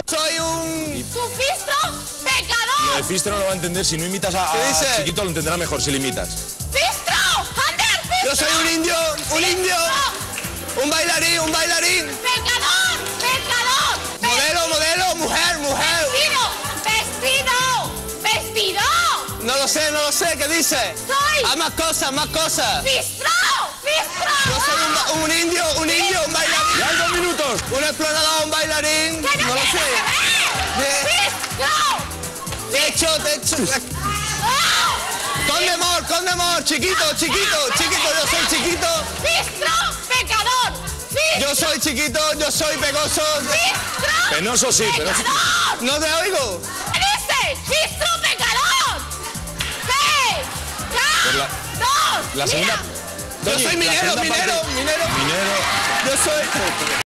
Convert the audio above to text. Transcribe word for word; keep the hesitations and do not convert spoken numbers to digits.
Soy un... ¡Sufistro pecador! Lo de Fistro no lo va a entender. Si no imitas a, ¿Qué a dice? Chiquito, lo entenderá mejor si le imitas. ¡Fistro! ¡Ander, Fistro! Yo soy un indio, un indio. Un bailarín, un bailarín. ¡Pecador! ¡Pecador! Modelo, modelo, mujer, mujer. ¡Vestido! ¡Vestido! ¡Vestido! No lo sé, no lo sé. ¿Qué dice? Soy... Ah, más cosas, más cosas. ¡Fistro! ¡Fistro! Yo soy un, ba- un indio, un indio, un bailarín. ¡Ya hay dos minutos! Un explorador, un bailarín. ¡Que no, No lo tiene sé. que ver! Eh, ¡Fistro! Techo, techo. ¡Oh! Con demor, con demor. Chiquito, chiquito, chiquito. Yo soy chiquito. ¡Fistro! ¡Pecador! ¡Fistro! Yo soy chiquito, yo soy pegoso. ¡Fistro! Penoso sí, penoso. ¡Pecador! No te oigo. ¿Qué dice? ¡Fistro pecador! ¡Sí! Pues la- ¡Dos! La segunda... Mira. Yo Toñi, soy la minero, segunda minero, parte- minero. Minero. Yo soy...